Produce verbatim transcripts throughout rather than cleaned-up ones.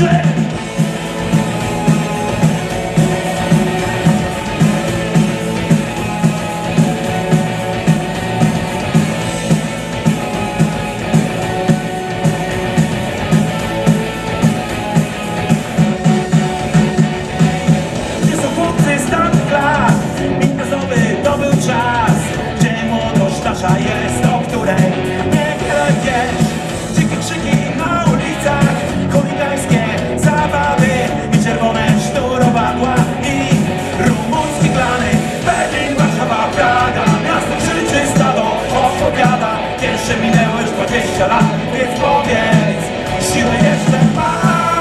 Jest, o której niewiele wiesz. Dzikie krzyki na ulicach, chuligańskie zabawy i czerwone sznurowadła i rumuński klany. Berlin, Warszawa, Praga, miasto krzyczy, stado opowiada. Pierwsze minęło już dwadzieścia lat, więc powiedz, siłę jeszcze ma.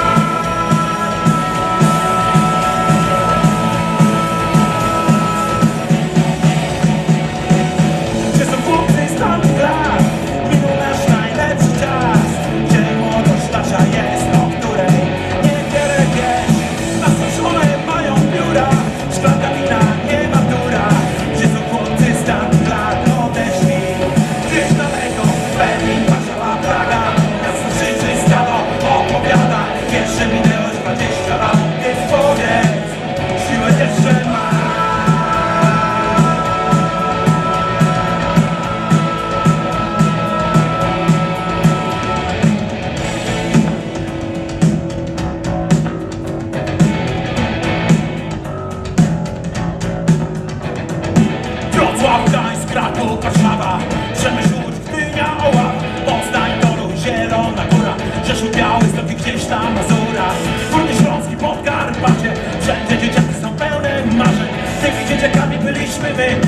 Gdańsk, Kraków, Warszawa, Przemyśl, Łódź, Gdynia, Oław, Poznań, Toruń, Zielona Góra, Rzeszów, Białystok i gdzieś tam Mazura, Górny Śląski, Podkarpacie, wszędzie dzieciaki są pełne marzeń. Tymi dzieciakami byliśmy my,